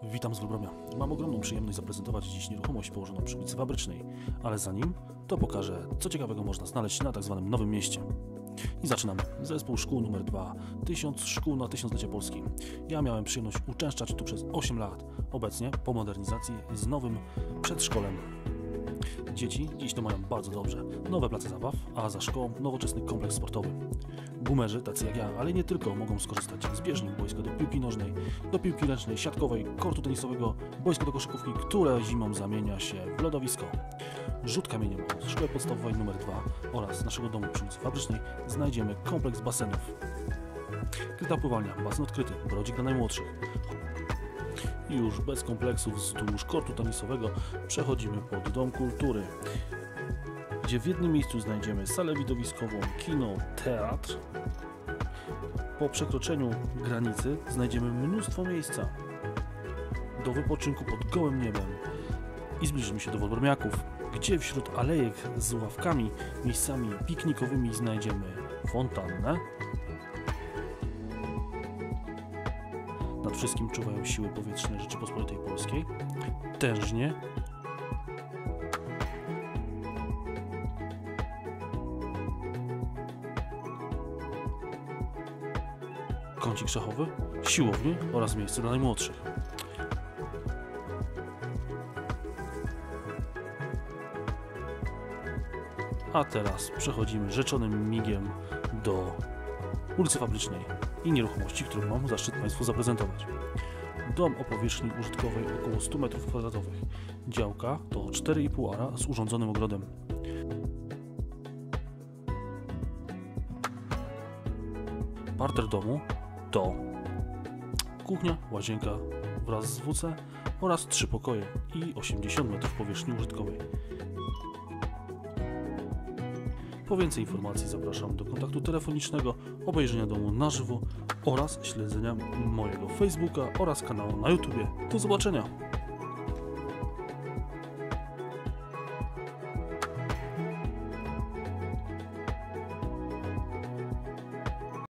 Witam z Wróbramia. Mam ogromną przyjemność zaprezentować dziś nieruchomość położoną przy ulicy Fabrycznej, ale zanim to pokażę, co ciekawego można znaleźć na tzw. Nowym Mieście. I zaczynamy. Zespół szkół numer 2. 1000 szkół na tysiąclecie Polski. Ja miałem przyjemność uczęszczać tu przez 8 lat. Obecnie, po modernizacji, z nowym przedszkolem. Dzieci dziś to mają bardzo dobrze. Nowe place zabaw, a za szkołą nowoczesny kompleks sportowy. Boomerzy, tacy jak ja, ale nie tylko, mogą skorzystać z bieżni, boiska do piłki nożnej, do piłki ręcznej, siatkowej, kortu tenisowego, boiska do koszykówki, które zimą zamienia się w lodowisko. Rzut kamieniem od szkoły podstawowej nr 2 oraz naszego domu przy ulicy Fabrycznej znajdziemy kompleks basenów. Kryta pływalnia, basen odkryty, brodzik dla najmłodszych. I już bez kompleksów wzdłuż kortu tenisowego przechodzimy pod Dom Kultury, gdzie w jednym miejscu znajdziemy salę widowiskową, kino, teatr. Po przekroczeniu granicy znajdziemy mnóstwo miejsca do wypoczynku pod gołym niebem i zbliżymy się do Wróbromiaków, gdzie wśród alejek z ławkami, miejscami piknikowymi znajdziemy fontannę. Nad wszystkim czuwają siły powietrzne Rzeczypospolitej Polskiej, tężnie, kącik szachowy, siłownię oraz miejsce dla najmłodszych. A teraz przechodzimy rzeczonym migiem do ulicy Fabrycznej i nieruchomości, którą mam zaszczyt Państwu zaprezentować. Dom o powierzchni użytkowej około 100 m2. Działka to 4,5 ara z urządzonym ogrodem. Parter domu to kuchnia, łazienka wraz z WC oraz 3 pokoje i 80 m powierzchni użytkowej. Po więcej informacji zapraszam do kontaktu telefonicznego, obejrzenia domu na żywo oraz śledzenia mojego Facebooka oraz kanału na YouTube. Do zobaczenia!